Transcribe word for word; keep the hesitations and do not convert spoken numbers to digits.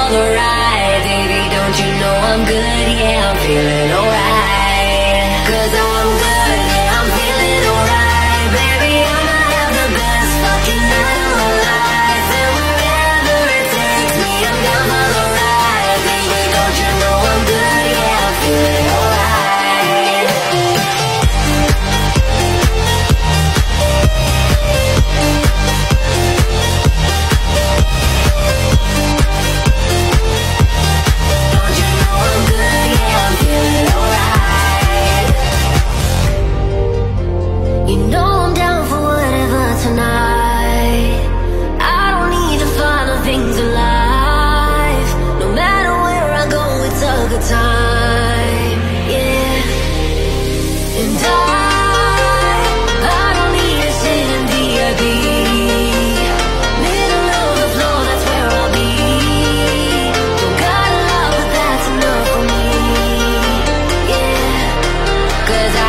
for the ride. Baby, don't you know I'm good? Yeah, I'm feeling alright. Cause I'm good, yeah, I'm feeling alright. Baby, I'ma have the best fucking night of my life. And wherever it takes me, I'm down for the ride. Baby, don't you know I'm good? Yeah, I'm feeling alright. Time, yeah, and I, I don't need to sit in V I P. Middle of the floor, that's where I'll be. Don't got a lot, but that's enough for me, yeah. Cause I